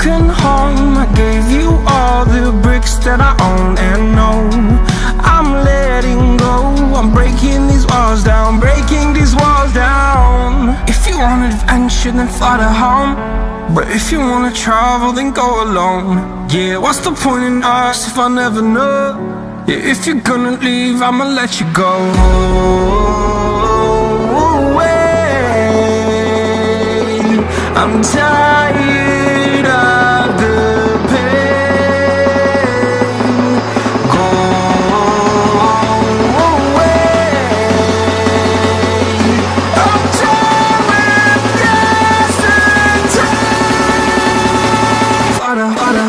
broken home. I gave you all the bricks that I own and know. I'm letting go, I'm breaking these walls down, breaking these walls down. If you want adventure, then fly to home. But if you wanna travel, then go alone. Yeah, what's the point in us if I never know? Yeah, if you're gonna leave, I'ma let you go. I'm tired of the pain. Go away. I'm tired of yesterday. Fada, fada.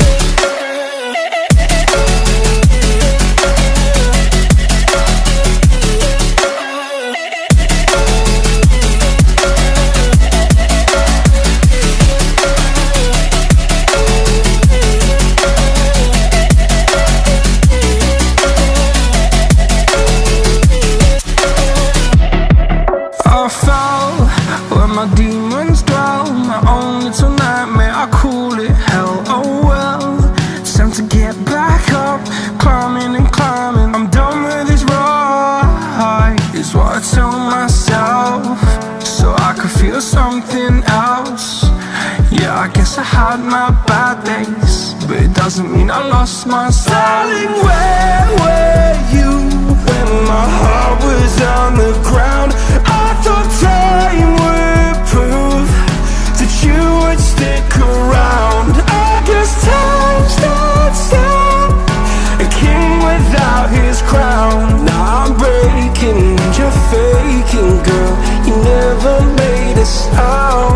I fell where my demons dwell, my own little nightmare, I call it hell. Oh well, it's time to get back up, climbing and climbing. I'm done with this ride, is what I tell myself, so I could feel something else. Yeah, I guess I had my bad days, but it doesn't mean I lost my style. Darling, where were you when my heart was on the ground? I thought time would prove that you would stick around. I guess time stands still, a king without his crown. Now I'm breaking and you're faking, girl. You never made a sound.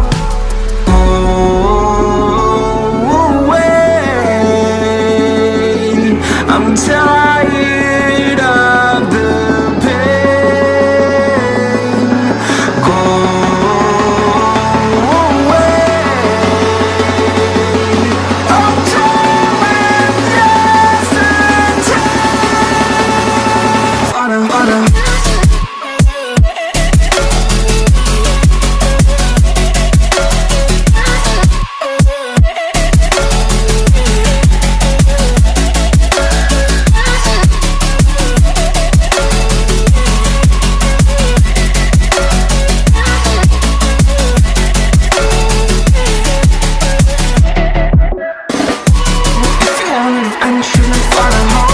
Oh, wait, I'm tired of the pain. Go away. I'm tired of yesterday. Fada, fada. And shouldn't find a home.